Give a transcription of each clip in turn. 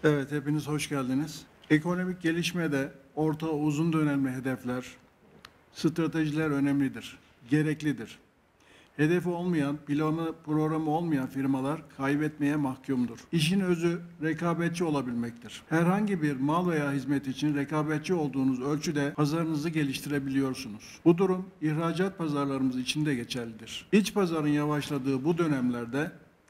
Evet, hepiniz hoş geldiniz. Ekonomik gelişmede orta uzun dönemli hedefler, stratejiler önemlidir, gereklidir. Hedefi olmayan, planı, programı olmayan firmalar kaybetmeye mahkumdur. İşin özü rekabetçi olabilmektir. Herhangi bir mal veya hizmet için rekabetçi olduğunuz ölçüde pazarınızı geliştirebiliyorsunuz. Bu durum ihracat pazarlarımız için de geçerlidir. İç pazarın yavaşladığı bu dönemlerde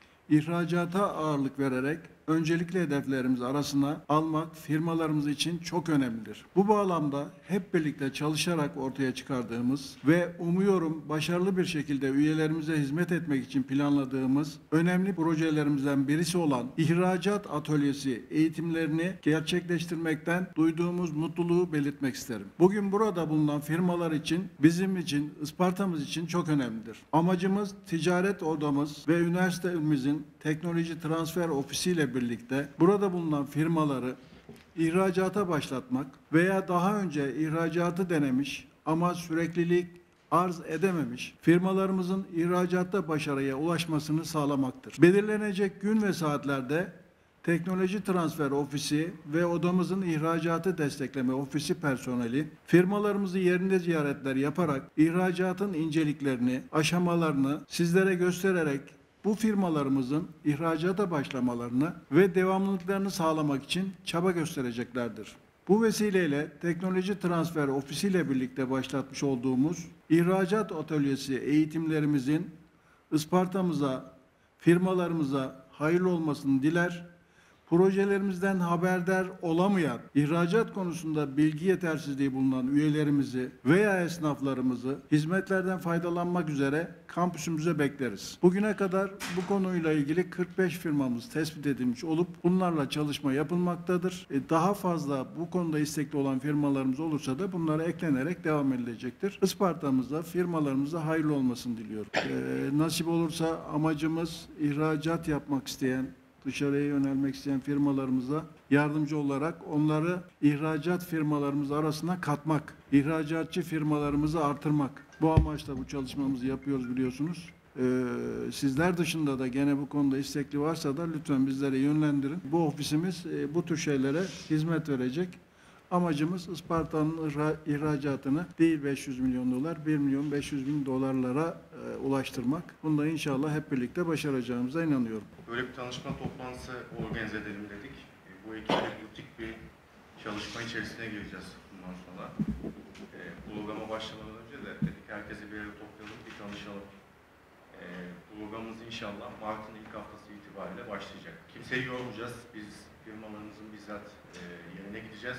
İhracata ağırlık vererek öncelikli hedeflerimiz arasına almak firmalarımız için çok önemlidir. Bu bağlamda hep birlikte çalışarak ortaya çıkardığımız ve umuyorum başarılı bir şekilde üyelerimize hizmet etmek için planladığımız önemli projelerimizden birisi olan ihracat atölyesi eğitimlerini gerçekleştirmekten duyduğumuz mutluluğu belirtmek isterim. Bugün burada bulunan firmalar için, bizim için, Isparta'mız için çok önemlidir. Amacımız ticaret odamız ve üniversitemizin teknoloji transfer ofisiyle birlikte burada bulunan firmaları ihracata başlatmak veya daha önce ihracatı denemiş ama süreklilik arz edememiş firmalarımızın ihracatta başarıya ulaşmasını sağlamaktır. Belirlenecek gün ve saatlerde Teknoloji Transfer Ofisi ve odamızın ihracatı destekleme ofisi personeli firmalarımızı yerinde ziyaretler yaparak ihracatın inceliklerini, aşamalarını sizlere göstererek bu firmalarımızın ihracata başlamalarını ve devamlılıklarını sağlamak için çaba göstereceklerdir. Bu vesileyle Teknoloji Transfer Ofisi ile birlikte başlatmış olduğumuz ihracat atölyesi eğitimlerimizin Isparta'mıza, firmalarımıza hayırlı olmasını diler. Projelerimizden haberdar olamayan, ihracat konusunda bilgi yetersizliği bulunan üyelerimizi veya esnaflarımızı hizmetlerden faydalanmak üzere kampüsümüze bekleriz. Bugüne kadar bu konuyla ilgili 45 firmamız tespit edilmiş olup bunlarla çalışma yapılmaktadır. Daha fazla bu konuda istekli olan firmalarımız olursa da bunlara eklenerek devam edilecektir. Isparta'mızda firmalarımıza hayırlı olmasını diliyorum. Nasip olursa amacımız ihracat yapmak isteyen, dışarıya yönelmek isteyen firmalarımıza yardımcı olarak onları ihracat firmalarımız arasına katmak, ihracatçı firmalarımızı artırmak. Bu amaçla bu çalışmamızı yapıyoruz biliyorsunuz. Sizler dışında da gene bu konuda istekli varsa da lütfen bizlere yönlendirin. Bu ofisimiz bu tür şeylere hizmet verecek. Amacımız Isparta'nın ihracatını değil 500 milyon dolar, 1 milyon 500 bin dolarlara ulaştırmak. Bunu da inşallah hep birlikte başaracağımıza inanıyorum. Böyle bir tanışma toplantısı organize edelim dedik. Bu ekiple butik bir çalışma içerisine gireceğiz bundan sonra. Programa başlamadan önce de dedik herkesi bir yere toplayalım, bir tanışalım. Programımız inşallah Mart'ın ilk haftası itibariyle başlayacak. Kimseyi yormayacağız. Biz firmalarımızın bizzat yerine gideceğiz.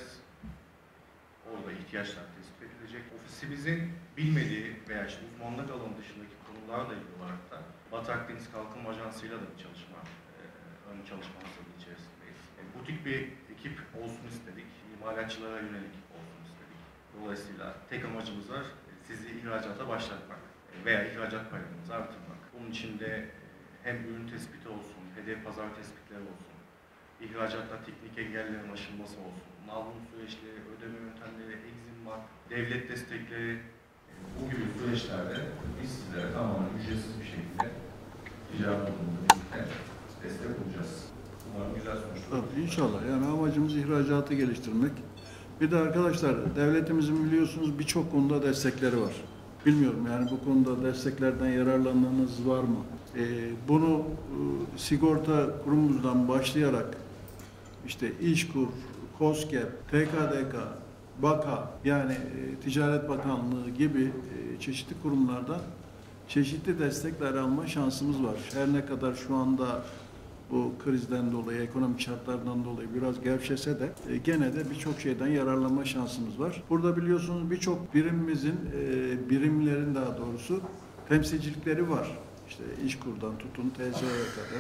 Orada ihtiyaçlar tespit edilecek. Ofisimizin bilmediği veya işte uzmanlık alanı dışındaki konularla ilgili olarak da Batı Akdeniz Kalkınma Ajansı'yla da bir çalışma, ön çalışma hazırlığı içerisindeyiz. Butik bir ekip olsun istedik, imalatçılara yönelik olsun istedik. Dolayısıyla tek amacımız var, sizi ihracata başlatmak veya ihracat paylarınızı artırmak. Bunun için de hem ürün tespiti olsun, hedef pazar tespitleri olsun, ihracatta teknik engellerin aşılması olsun, nalbun süreçleri, ödeme yöntemleri, egzimmat, devlet destekleri, bu gibi süreçlerde biz sizlere tamamen ücretsiz bir şekilde ticaret konumunda birlikte destek olacağız. Umarım güzel sonuçlar olur. İnşallah. Yani amacımız ihracatı geliştirmek. Bir de arkadaşlar devletimizin biliyorsunuz birçok konuda destekleri var. Bilmiyorum yani bu konuda desteklerden yararlandığınız var mı? Bunu sigorta kurumumuzdan başlayarak işte İşkur, KOSGEB, TKDK, BAKA yani Ticaret Bakanlığı gibi çeşitli kurumlardan çeşitli destekler alma şansımız var. Her ne kadar şu anda bu krizden dolayı, ekonomik şartlardan dolayı biraz gevşese de gene de birçok şeyden yararlanma şansımız var. Burada biliyorsunuz birçok birimimizin, birimlerin daha doğrusu temsilcilikleri var. İşte İşkur'dan tutun TSE'ye kadar,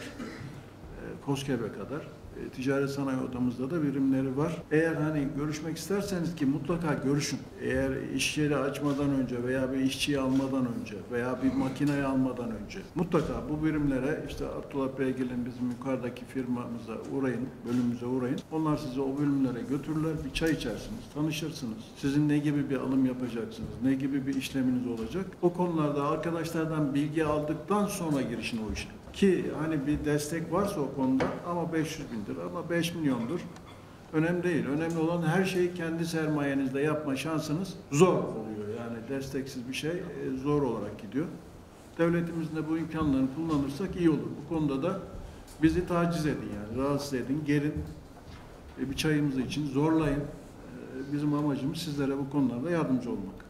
KOSGEB'e kadar. Ticaret Sanayi Odamızda da birimleri var. Eğer hani görüşmek isterseniz ki mutlaka görüşün. Eğer iş yeri açmadan önce veya bir işçiyi almadan önce veya bir makineyi almadan önce mutlaka bu birimlere işte Abdullah Beygil'in bizim yukarıdaki firmamıza uğrayın, bölümümüze uğrayın. Onlar sizi o bölümlere götürürler, bir çay içersiniz, tanışırsınız. Sizin ne gibi bir alım yapacaksınız, ne gibi bir işleminiz olacak. O konularda arkadaşlardan bilgi aldıktan sonra girişin o işe. Ki hani bir destek varsa o konuda ama 500 bindir ama 5 milyondur. Önemli değil. Önemli olan her şeyi kendi sermayenizle yapma şansınız zor oluyor. Yani desteksiz bir şey zor olarak gidiyor. Devletimizin de bu imkanlarını kullanırsak iyi olur. Bu konuda da bizi taciz edin yani. Rahatsız edin, gerin. Bir çayımız için zorlayın. Bizim amacımız sizlere bu konularda yardımcı olmak.